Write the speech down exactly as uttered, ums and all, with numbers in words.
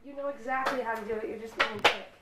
You know exactly how to do it. You're just being a dick.